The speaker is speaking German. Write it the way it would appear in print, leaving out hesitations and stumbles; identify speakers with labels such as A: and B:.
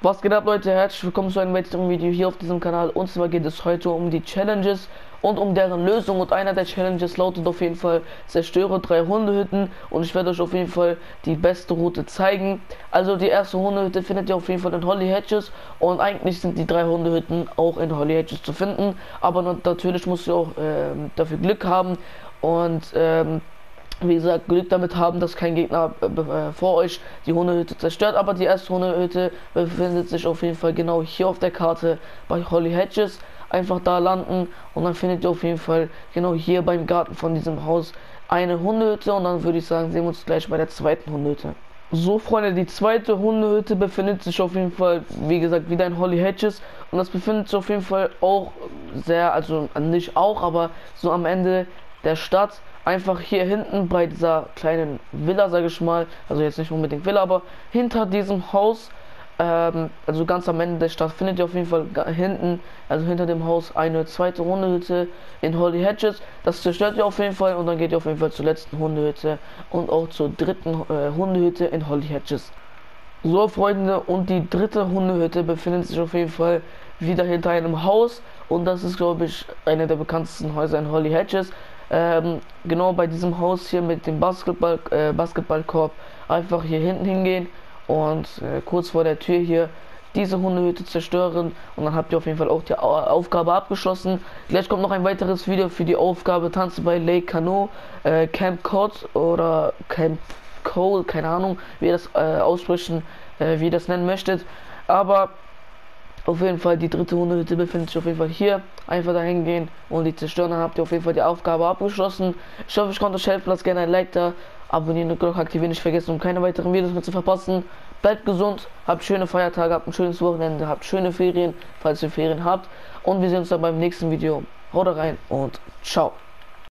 A: Was geht ab, Leute? Herzlich willkommen zu einem weiteren Video hier auf diesem Kanal. Und zwar geht es heute um die Challenges und um deren Lösung. Und einer der Challenges lautet auf jeden Fall: zerstöre 3 Hundehütten. Und ich werde euch auf jeden Fall die beste Route zeigen. Also die erste Hundehütte findet ihr auf jeden Fall in Holly Hedges. Und eigentlich sind die 3 Hundehütten auch in Holly Hedges zu finden. Aber natürlich müsst ihr auch dafür Glück haben. Und wie gesagt, Glück damit haben, dass kein Gegner vor euch die Hundehütte zerstört. Aber die erste Hundehütte befindet sich auf jeden Fall genau hier auf der Karte bei Holly Hedges. Einfach da landen und dann findet ihr auf jeden Fall genau hier beim Garten von diesem Haus eine Hundehütte. Und dann würde ich sagen, sehen wir uns gleich bei der zweiten Hundehütte. So, Freunde, die zweite Hundehütte befindet sich auf jeden Fall, wie gesagt, wieder in Holly Hedges. Und das befindet sich auf jeden Fall auch sehr, also nicht auch, aber so am Ende der Stadt. Einfach hier hinten bei dieser kleinen Villa, sage ich mal, also jetzt nicht unbedingt Villa, aber hinter diesem Haus, also ganz am Ende der Stadt, findet ihr auf jeden Fall hinten, also hinter dem Haus, eine zweite Hundehütte in Holly Hedges. Das zerstört ihr auf jeden Fall und dann geht ihr auf jeden Fall zur letzten Hundehütte und auch zur dritten Hundehütte in Holly Hedges. So, Freunde, und die dritte Hundehütte befindet sich auf jeden Fall wieder hinter einem Haus und das ist, glaube ich, eine der bekanntesten Häuser in Holly Hedges. Genau bei diesem Haus hier mit dem Basketballkorb einfach hier hinten hingehen und kurz vor der Tür hier diese Hundehütte zerstören und dann habt ihr auf jeden Fall auch die Aufgabe abgeschlossen. Gleich kommt noch ein weiteres Video für die Aufgabe Tanze bei Lake Cano, Camp Cod oder Camp Cole, keine Ahnung, wie ihr das aussprechen, wie ihr das nennen möchtet, aber auf jeden Fall, die dritte Hundehütte befindet sich auf jeden Fall hier. Einfach dahin gehen und die zerstören. Dann habt ihr auf jeden Fall die Aufgabe abgeschlossen. Ich hoffe, ich konnte euch helfen. Lasst gerne ein Like da. Abonnieren und Glocke aktivieren nicht vergessen, um keine weiteren Videos mehr zu verpassen. Bleibt gesund, habt schöne Feiertage, habt ein schönes Wochenende, habt schöne Ferien, falls ihr Ferien habt. Und wir sehen uns dann beim nächsten Video. Haut rein und ciao.